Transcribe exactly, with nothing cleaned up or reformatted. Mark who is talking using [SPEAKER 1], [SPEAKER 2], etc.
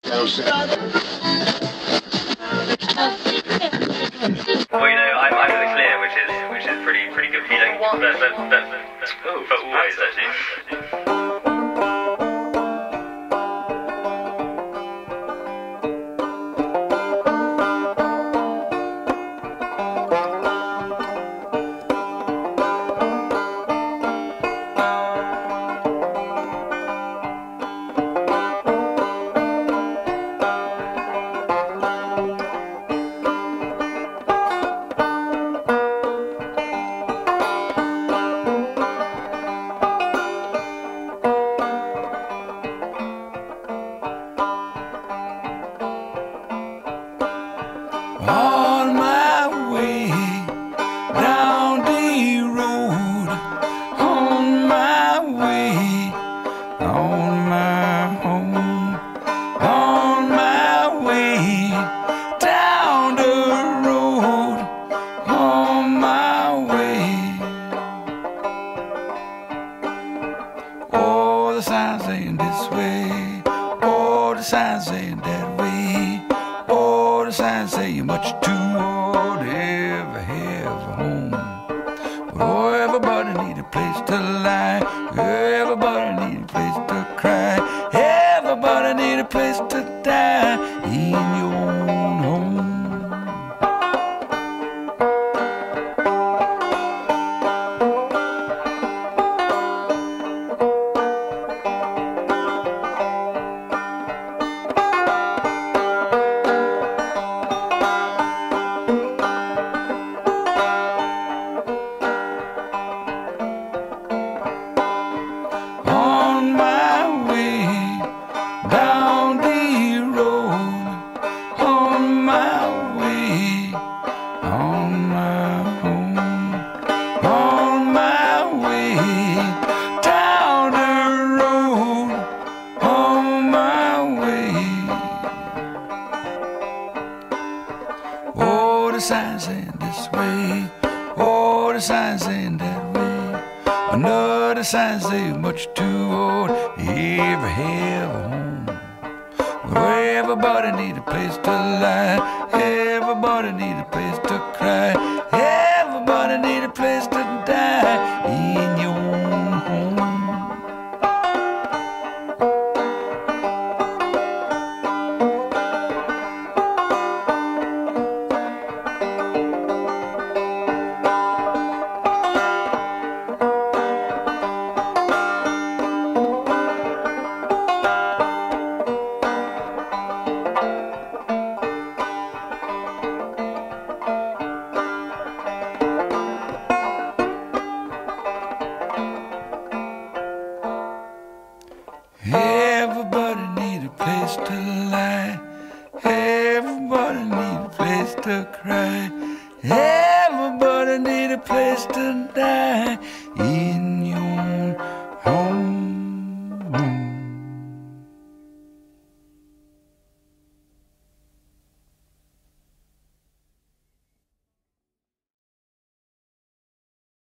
[SPEAKER 1] Well, you know, I'm, I'm in the clear, which is which is pretty pretty good feeling. But but but, but, but always actually.
[SPEAKER 2] On my way down the road, on my way, on my home, on my way down the road, on my way. Oh, the signs saying this way, oh, the signs saying that way. Oh, the signs say you're much too old to ever have a home. But oh, everybody need a place to lie. Everybody need a place to cry. Everybody need a place to die in your own home. Down the road, on my way, on my home, on my way, down the road, on my way. Oh, the sign saying this way, oh, the sign saying that way. Another sign saying much too old to ever have a home. Well, everybody need a place to lie. Everybody need a place to cry. Everybody need a place to die in your own home. Everybody need a place to lie. Everybody need a place to cry.